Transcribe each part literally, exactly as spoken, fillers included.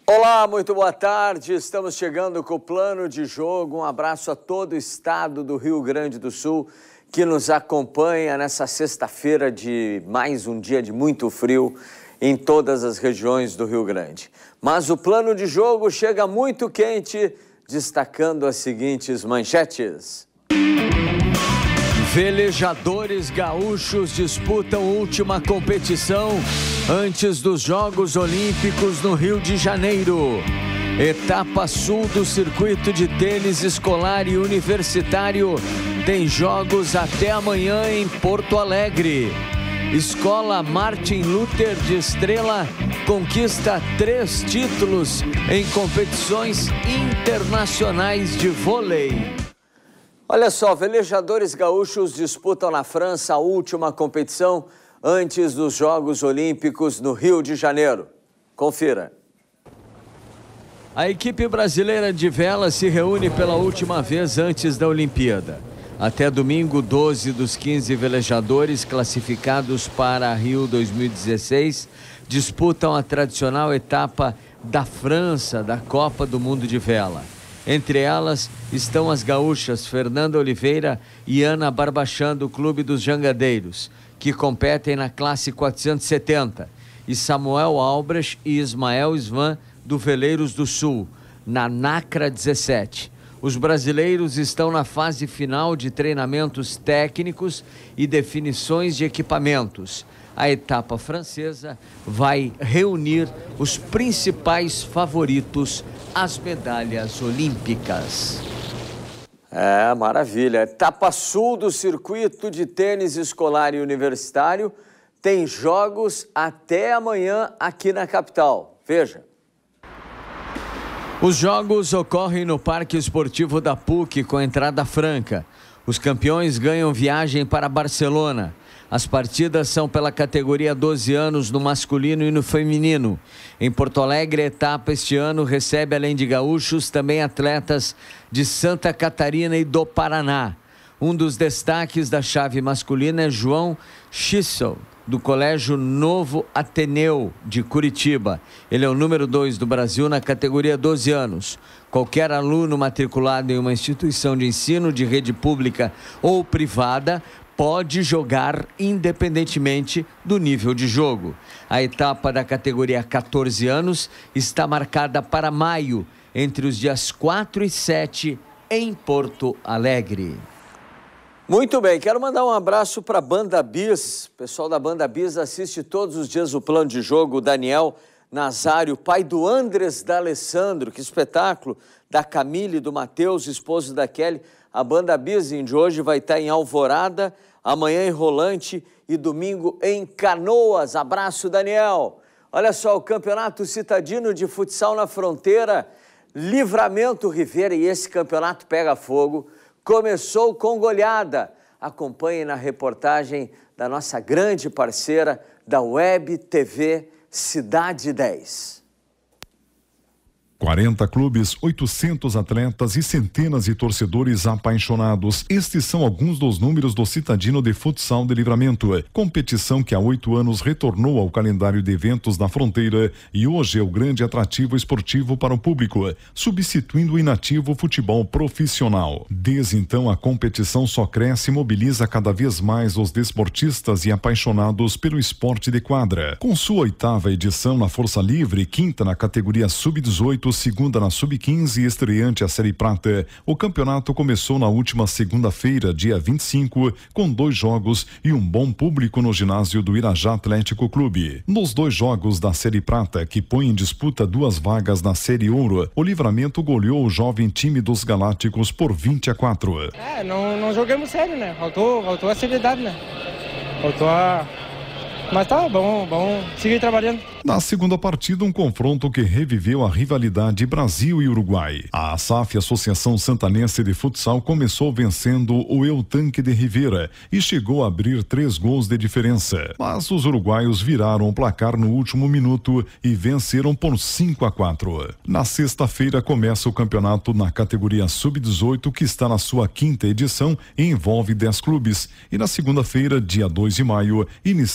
Olá, muito boa tarde. Estamos chegando com o plano de jogo. Um abraço a todo o estado do Rio Grande do Sul que nos acompanha nessa sexta-feira de mais um dia de muito frio em todas as regiões do Rio Grande. Mas o plano de jogo chega muito quente, destacando as seguintes manchetes. Velejadores gaúchos disputam última competição antes dos Jogos Olímpicos no Rio de Janeiro. Etapa sul do circuito de tênis escolar e universitário tem jogos até amanhã em Porto Alegre. Escola Martin Luther de Estrela conquista três títulos em competições internacionais de vôlei. Olha só, velejadores gaúchos disputam na França a última competição antes dos Jogos Olímpicos no Rio de Janeiro. Confira. A equipe brasileira de vela se reúne pela última vez antes da Olimpíada. Até domingo, doze dos quinze velejadores classificados para Rio dois mil e dezesseis disputam a tradicional etapa da França da Copa do Mundo de Vela. Entre elas estão as gaúchas Fernanda Oliveira e Ana Barbachan do Clube dos Jangadeiros, que competem na classe quatrocentos e setenta, e Samuel Albrecht e Ismael Svan do Veleiros do Sul, na Nacra dezessete. Os brasileiros estão na fase final de treinamentos técnicos e definições de equipamentos. A etapa francesa vai reunir os principais favoritos às medalhas olímpicas. É, maravilha. Etapa sul do circuito de tênis escolar e universitário tem jogos até amanhã aqui na capital. Veja. Os jogos ocorrem no Parque Esportivo da P U C com entrada franca. Os campeões ganham viagem para Barcelona. As partidas são pela categoria doze anos no masculino e no feminino. Em Porto Alegre, a etapa este ano recebe, além de gaúchos, também atletas de Santa Catarina e do Paraná. Um dos destaques da chave masculina é João Schissel, do Colégio Novo Ateneu de Curitiba. Ele é o número dois do Brasil na categoria doze anos. Qualquer aluno matriculado em uma instituição de ensino de rede pública ou privada pode jogar independentemente do nível de jogo. A etapa da categoria quatorze anos está marcada para maio, entre os dias quatro e sete, em Porto Alegre. Muito bem, quero mandar um abraço para a Banda Bis. O pessoal da Banda Bis assiste todos os dias o plano de jogo. O Daniel Nazário, pai do Andres D'Alessandro, que espetáculo, da Camille e do Matheus, esposo da Kelly. A Banda Bis de hoje vai estar em Alvorada, amanhã em Rolante e domingo em Canoas. Abraço, Daniel. Olha só, o Campeonato Citadino de Futsal na Fronteira, Livramento Rivera, e esse campeonato pega fogo. Começou com goleada. Acompanhe na reportagem da nossa grande parceira da Web T V Cidade dez. quarenta clubes, oitocentos atletas e centenas de torcedores apaixonados. Estes são alguns dos números do Citadino de Futsal de Livramento. Competição que há oito anos retornou ao calendário de eventos da fronteira e hoje é o grande atrativo esportivo para o público, substituindo o inativo futebol profissional. Desde então, a competição só cresce e mobiliza cada vez mais os desportistas e apaixonados pelo esporte de quadra. Com sua oitava edição na Força Livre, quinta na categoria sub dezoito, segunda na sub quinze e estreante a Série Prata, o campeonato começou na última segunda-feira, dia vinte e cinco, com dois jogos e um bom público no ginásio do Irajá Atlético Clube. Nos dois jogos da Série Prata, que põe em disputa duas vagas na Série Ouro, o Livramento goleou o jovem time dos Galácticos por vinte a quatro. É, não, não jogamos sério, né? Faltou, faltou a seriedade, né? Faltou a... Mas tá bom, bom seguir trabalhando. Na segunda partida, um confronto que reviveu a rivalidade Brasil e Uruguai. A ASAF, Associação Santanense de Futsal, começou vencendo o Eu Tanque de Rivera e chegou a abrir três gols de diferença. Mas os uruguaios viraram o placar no último minuto e venceram por cinco a quatro. Na sexta-feira começa o campeonato na categoria sub dezoito, que está na sua quinta edição e envolve dez clubes. E na segunda-feira, dia dois de maio, inicia o sub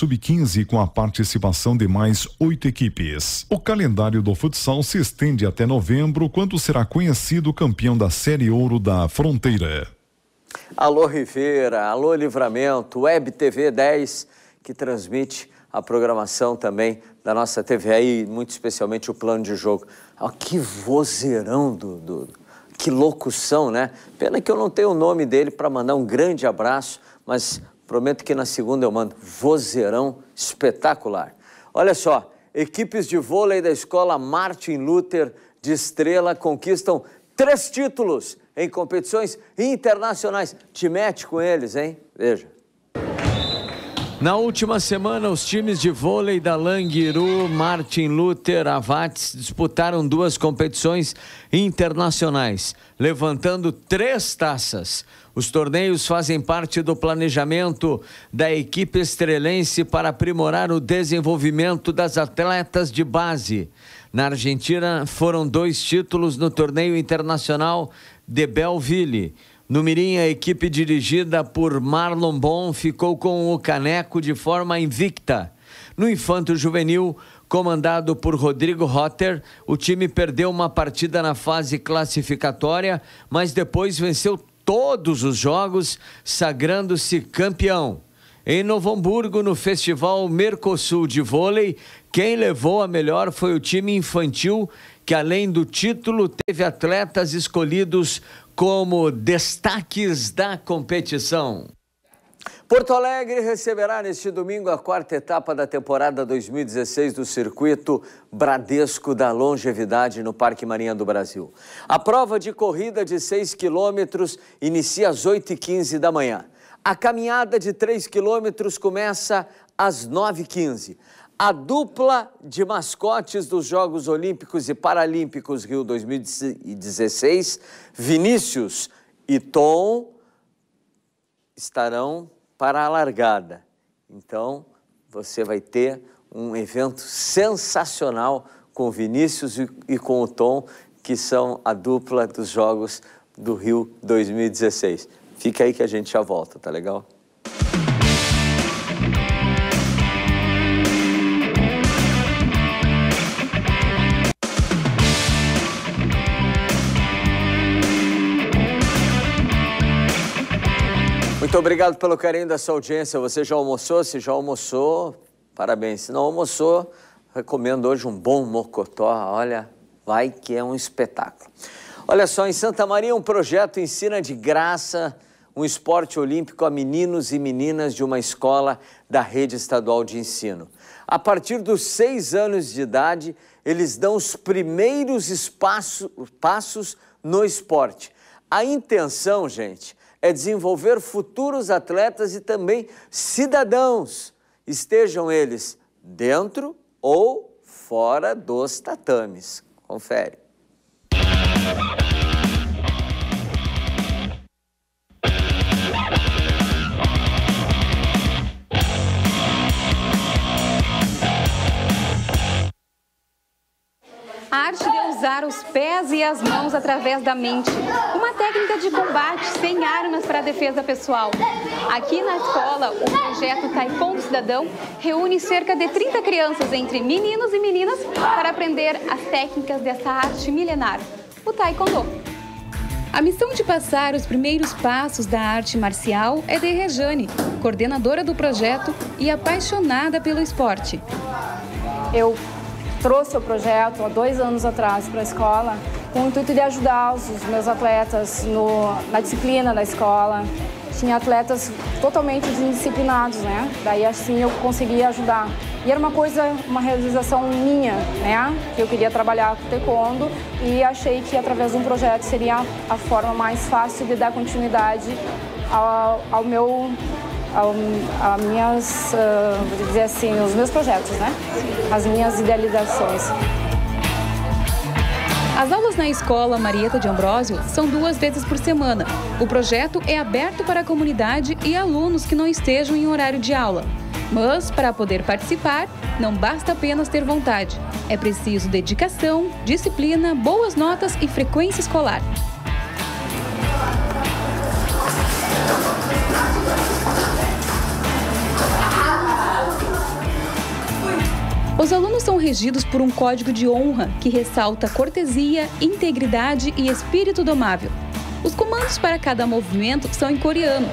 sub quinze com a participação de mais oito equipes. O calendário do futsal se estende até novembro, quando será conhecido o campeão da Série Ouro da Fronteira. Alô Rivera, alô Livramento, Web T V dez, que transmite a programação também da nossa T V aí, muito especialmente o plano de jogo. Ah, que vozeirão, do, do, que locução, né? Pena que eu não tenho o nome dele para mandar um grande abraço, mas prometo que na segunda eu mando. Vozeirão espetacular. Olha só, equipes de vôlei da escola Martin Luther de Estrela conquistam três títulos em competições internacionais. Te mete com eles, hein? Veja. Na última semana, os times de vôlei da Languiru, Martin Luther, Avates disputaram duas competições internacionais, levantando três taças. Os torneios fazem parte do planejamento da equipe estrelense para aprimorar o desenvolvimento das atletas de base. Na Argentina, foram dois títulos no torneio internacional de Belleville. No Mirim, a equipe dirigida por Marlon Bon ficou com o caneco de forma invicta. No Infanto Juvenil, comandado por Rodrigo Rotter, o time perdeu uma partida na fase classificatória, mas depois venceu todos os jogos, sagrando-se campeão. Em Novo Hamburgo, no Festival Mercosul de Vôlei, quem levou a melhor foi o time infantil, que além do título teve atletas escolhidos como destaques da competição. Porto Alegre receberá neste domingo a quarta etapa da temporada dois mil e dezesseis do circuito Bradesco da Longevidade no Parque Marinha do Brasil. A prova de corrida de seis quilômetros inicia às oito e quinze da manhã. A caminhada de três quilômetros começa às nove e quinze. A dupla de mascotes dos Jogos Olímpicos e Paralímpicos Rio dois mil e dezesseis, Vinícius e Tom, estarão para a largada. Então, você vai ter um evento sensacional com o Vinícius e com o Tom, que são a dupla dos Jogos do Rio dois mil e dezesseis. Fica aí que a gente já volta, tá legal? Muito obrigado pelo carinho da sua audiência. Você já almoçou? Se já almoçou, parabéns. Se não almoçou, recomendo hoje um bom mocotó. Olha, vai que é um espetáculo. Olha só, em Santa Maria, um projeto ensina de graça um esporte olímpico a meninos e meninas de uma escola da rede estadual de ensino. A partir dos seis anos de idade, eles dão os primeiros espaço, passos no esporte. A intenção, gente, é desenvolver futuros atletas e também cidadãos, estejam eles dentro ou fora dos tatames. Confere. A arte de usar os pés e as mãos através da mente. Uma técnica de combate sem armas para a defesa pessoal. Aqui na escola, o projeto Taekwondo Cidadão reúne cerca de trinta crianças, entre meninos e meninas, para aprender as técnicas dessa arte milenar, o Taekwondo. A missão de passar os primeiros passos da arte marcial é de Rejane, coordenadora do projeto e apaixonada pelo esporte. Eu trouxe o projeto há dois anos atrás para a escola com o intuito de ajudar os meus atletas no, na disciplina da escola. Tinha atletas totalmente indisciplinados, né? Daí assim eu conseguia ajudar. E era uma coisa, uma realização minha, né? Que eu queria trabalhar com taekwondo e achei que através de um projeto seria a forma mais fácil de dar continuidade ao, ao meu... a minhas, uh, vou dizer assim, os meus projetos, né? As minhas idealizações. As aulas na escola Marieta de Ambrósio são duas vezes por semana. O projeto é aberto para a comunidade e alunos que não estejam em horário de aula. Mas, para poder participar, não basta apenas ter vontade. É preciso dedicação, disciplina, boas notas e frequência escolar. Os alunos são regidos por um código de honra que ressalta cortesia, integridade e espírito domável. Os comandos para cada movimento são em coreano.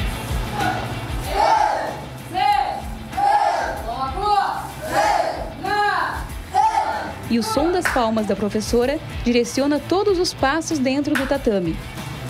E o som das palmas da professora direciona todos os passos dentro do tatame.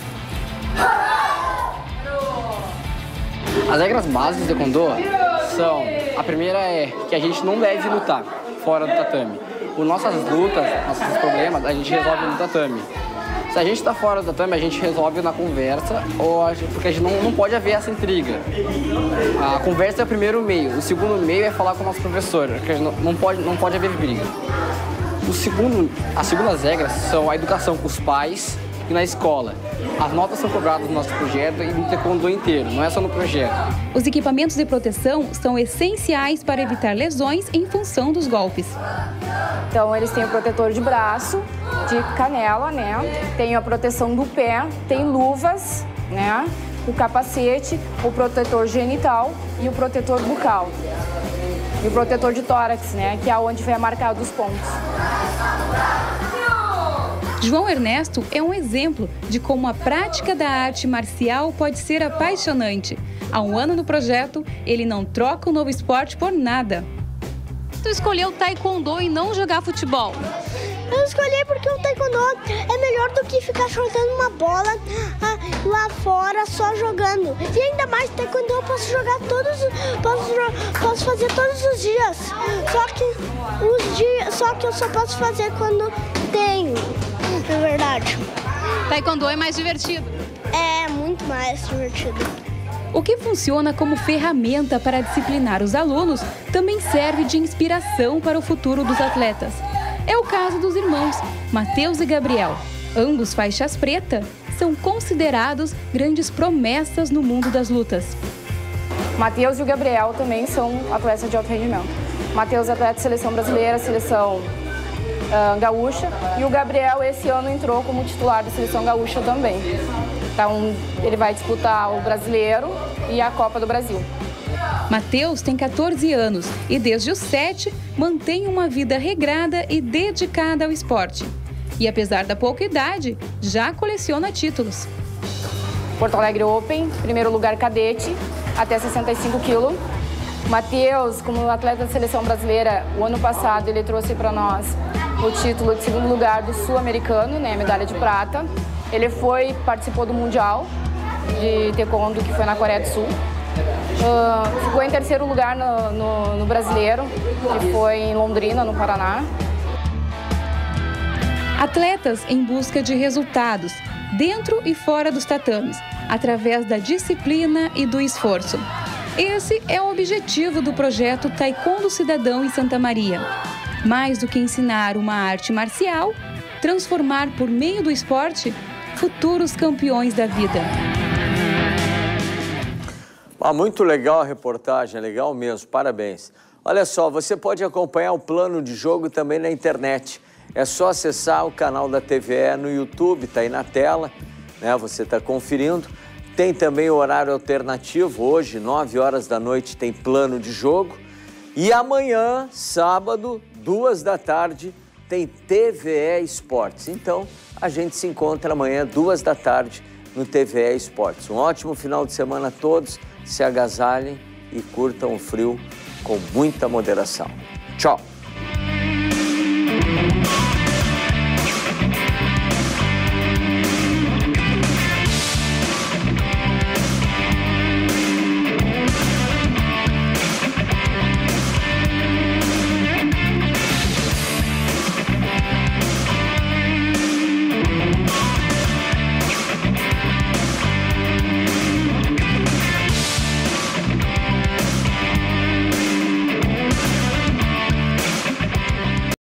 As regras básicas do Taekwondo são: a primeira é que a gente não deve lutar fora do tatame. Por nossas lutas, nossos problemas, a gente resolve no tatame. Se a gente está fora do tatame, a gente resolve na conversa, ou a gente, porque a gente não, não pode haver essa intriga. A conversa é o primeiro meio, o segundo meio é falar com o nosso professor, porque a gente não, não, pode, não pode haver briga. O segundo, as segundas regras são a educação com os pais e na escola. As notas são cobradas no nosso projeto e no taekwondo inteiro, não é só no projeto. Os equipamentos de proteção são essenciais para evitar lesões em função dos golpes. Então, eles têm o protetor de braço, de canela, né? Tem a proteção do pé, tem luvas, né? O capacete, o protetor genital e o protetor bucal. E o protetor de tórax, né? Que é onde vai marcado os pontos. João Ernesto é um exemplo de como a prática da arte marcial pode ser apaixonante. Há um ano no projeto, ele não troca o novo esporte por nada. Tu escolheu taekwondo e não jogar futebol? Eu escolhi porque o taekwondo é melhor do que ficar chutando uma bola ah, lá fora só jogando. E ainda mais taekwondo eu posso jogar todos, posso, posso fazer todos os dias. Só que os dias, só que eu só posso fazer quando tenho, na verdade. Taekwondo é mais divertido? É muito mais divertido. O que funciona como ferramenta para disciplinar os alunos também serve de inspiração para o futuro dos atletas. É o caso dos irmãos Matheus e Gabriel. Ambos faixas preta são considerados grandes promessas no mundo das lutas. Matheus e o Gabriel também são atletas de alto rendimento. Matheus é atleta de seleção brasileira, seleção uh, gaúcha, e o Gabriel esse ano entrou como titular da seleção gaúcha também. Então ele vai disputar o brasileiro e a Copa do Brasil. Matheus tem quatorze anos e desde os sete mantém uma vida regrada e dedicada ao esporte. E apesar da pouca idade, já coleciona títulos. Porto Alegre Open, primeiro lugar cadete, até sessenta e cinco quilos. Matheus, como atleta da seleção brasileira, o ano passado ele trouxe para nós o título de segundo lugar do sul-americano, né, medalha de prata. Ele foi, participou do Mundial de Taekwondo, que foi na Coreia do Sul. Uh, ficou em terceiro lugar no, no, no brasileiro, que foi em Londrina, no Paraná. Atletas em busca de resultados, dentro e fora dos tatames, através da disciplina e do esforço. Esse é o objetivo do projeto Taekwondo Cidadão em Santa Maria. Mais do que ensinar uma arte marcial, transformar por meio do esporte futuros campeões da vida. Ah, muito legal a reportagem, legal mesmo, parabéns. Olha só, você pode acompanhar o plano de jogo também na internet. É só acessar o canal da T V E no YouTube, está aí na tela, né? Você está conferindo. Tem também o horário alternativo, hoje, nove horas da noite, tem plano de jogo. E amanhã, sábado, duas da tarde, tem T V E Esportes. Então, a gente se encontra amanhã, duas da tarde, no T V E Esportes. Um ótimo final de semana a todos. Se agasalhem e curtam o frio com muita moderação. Tchau!